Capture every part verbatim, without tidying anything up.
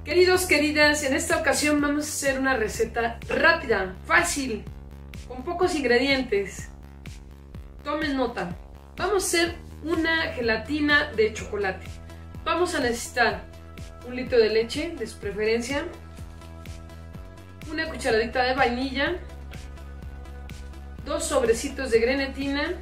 Queridos, queridas, en esta ocasión vamos a hacer una receta rápida, fácil, con pocos ingredientes. Tomen nota. Vamos a hacer una gelatina de chocolate. Vamos a necesitar un litro de leche, de su preferencia, una cucharadita de vainilla, dos sobrecitos de grenetina,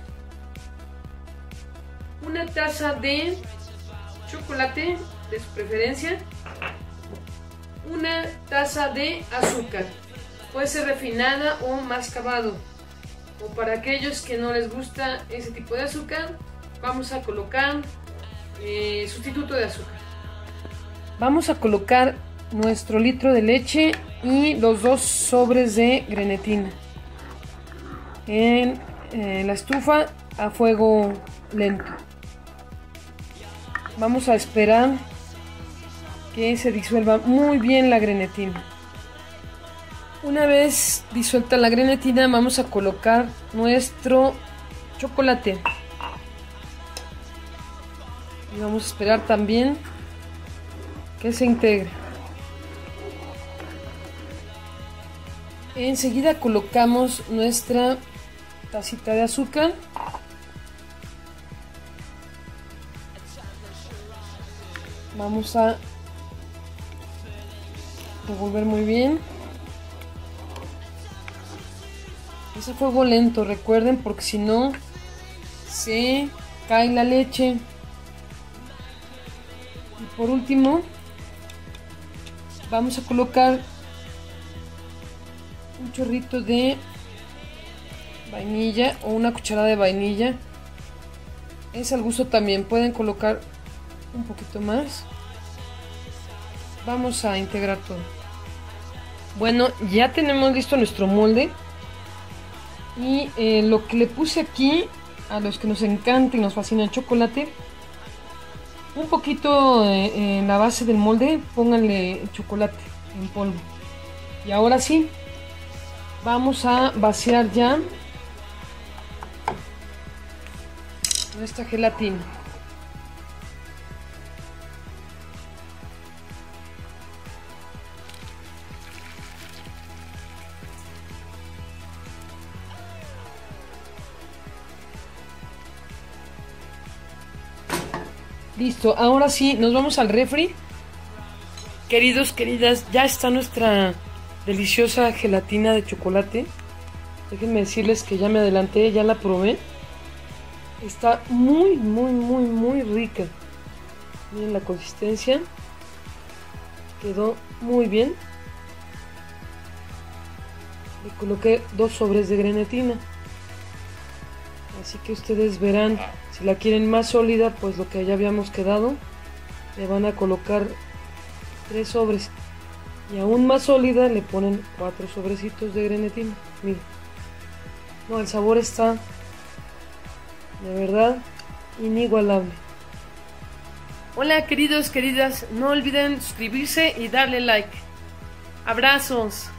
una taza de chocolate de su preferencia, una taza de azúcar, puede ser refinada o mascabado, o para aquellos que no les gusta ese tipo de azúcar, vamos a colocar eh, sustituto de azúcar. Vamos a colocar nuestro litro de leche y los dos sobres de grenetina en eh, la estufa a fuego lento. Vamos a esperar que se disuelva muy bien la grenetina. Una vez disuelta la grenetina, vamos a colocar nuestro chocolate y vamos a esperar también que se integre. Enseguida colocamos nuestra tacita de azúcar. Vamos a revolver muy bien. Es a fuego lento, recuerden, porque si no se cae la leche. Y por último vamos a colocar un chorrito de vainilla o una cucharada de vainilla. Es al gusto también, pueden colocar un poquito más. Vamos a integrar todo. Bueno, ya tenemos listo nuestro molde. Y eh, lo que le puse aquí, a los que nos encanta y nos fascina el chocolate, un poquito eh, en la base del molde, pónganle chocolate en polvo. Y ahora sí, vamos a vaciar ya nuestra gelatina. Listo, ahora sí, nos vamos al refri. Queridos, queridas, ya está nuestra deliciosa gelatina de chocolate. Déjenme decirles que ya me adelanté, ya la probé. Está muy, muy, muy, muy rica. Miren la consistencia. Quedó muy bien. Le coloqué dos sobres de grenetina. Así que ustedes verán, si la quieren más sólida, pues lo que ya habíamos quedado, le van a colocar tres sobres. Y aún más sólida le ponen cuatro sobrecitos de grenetina. Miren. No, el sabor está de verdad inigualable. Hola queridos, queridas, no olviden suscribirse y darle like. Abrazos.